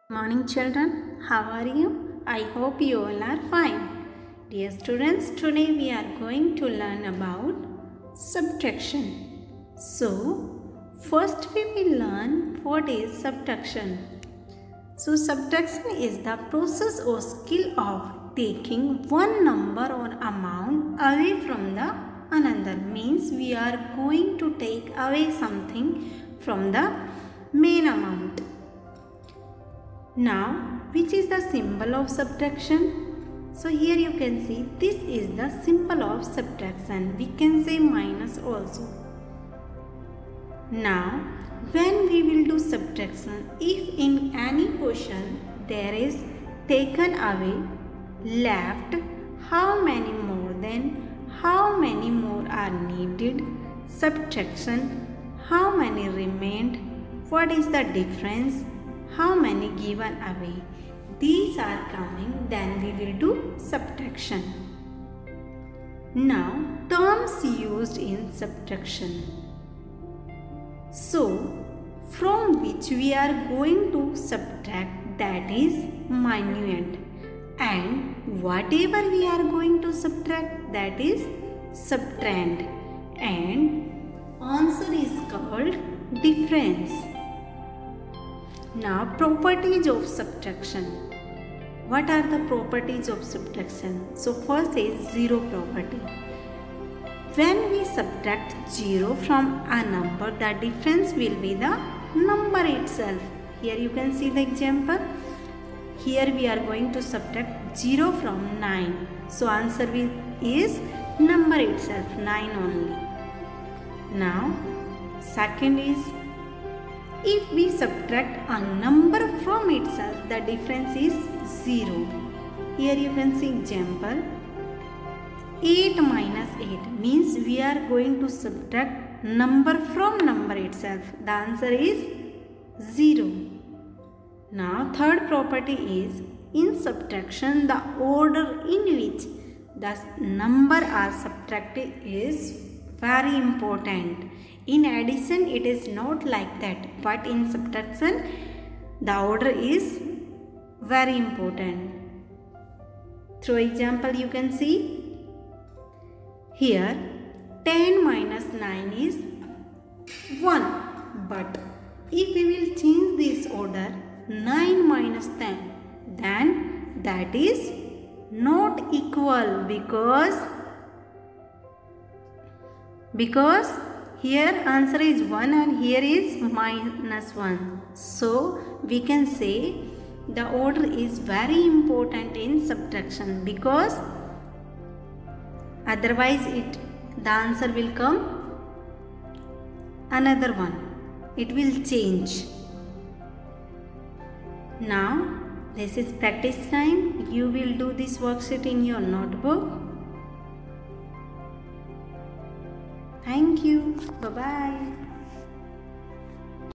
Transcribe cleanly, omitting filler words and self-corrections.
Morning children, how are you? I hope you all are fine. Dear students, today we are going to learn about subtraction. So, first we will learn what is subtraction. So, subtraction is the process or skill of taking one number or amount away from the another. Means we are going to take away something from the main amount. Now, which is the symbol of subtraction? So here you can see this is the symbol of subtraction. We can say minus also. Now, when we will do subtraction, if in any question there is taken away, left, how many more then, how many more are needed, subtraction, how many remained, what is the difference, how many given away. These are coming, then we will do subtraction. Now, terms used in subtraction. So, from which we are going to subtract, that is minuend. And whatever we are going to subtract, that is subtrahend. And answer is called difference. Now, properties of subtraction. What are the properties of subtraction? So, first is zero property. When we subtract 0 from a number, the difference will be the number itself. Here you can see the example. Here we are going to subtract 0 from 9. So, answer is number itself, 9 only. Now, second is, if we subtract a number from itself, the difference is 0. Here you can see example. 8 minus 8 means we are going to subtract number from number itself. The answer is 0. Now third property is, in subtraction the order in which the number are subtracted is very important. In addition, it is not like that, but in subtraction, the order is very important. Through example, you can see here 10 minus 9 is 1. But if we will change this order, 9 minus 10, then that is not equal because here answer is 1 and here is minus 1. So, we can say the order is very important in subtraction, because otherwise the answer will come another one. It will change. Now, this is practice time. You will do this worksheet in your notebook. Thank you. Bye-bye.